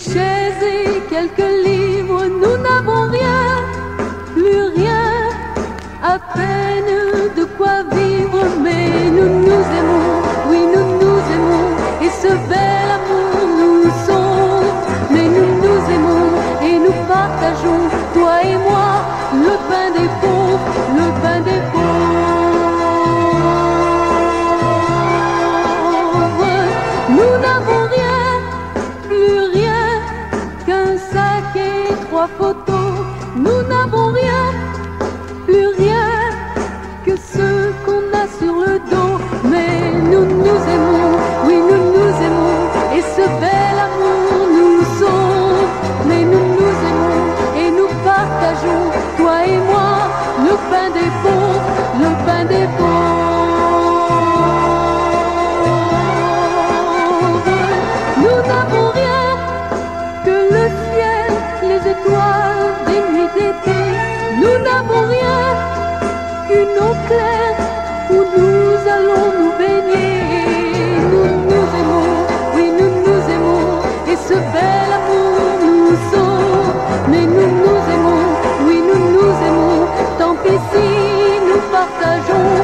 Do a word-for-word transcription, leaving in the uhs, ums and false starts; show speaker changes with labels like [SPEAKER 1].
[SPEAKER 1] chaise et quelques livres, nous n'avons rien, plus rien, à peine de quoi vivre, mais nous nous aimons, oui nous nous aimons, et ce bel amour nous sauve, mais nous nous aimons et nous partageons, toi et moi, le pain des pauvres, le pain des pauvres. Nous n'avons rien, plus rien, qu'un sac et trois photos, nous n'avons rien, plus rien, que ce qu'on a sur le dos, mais nous nous aimons, oui nous nous aimons, et ce bel amour nous sauve, mais nous nous aimons et nous partageons, toi et moi, le pain des pauvres, le pain des pauvres. Nous n'avons rien que le ciel, les étoiles des nuits d'été, nous n'avons rien qu'une eau claire où nous allons nous baigner. Nous nous aimons, oui nous nous aimons, et ce bel amour nous sauve, mais nous nous aimons, oui nous nous aimons, tant pis si nous partageons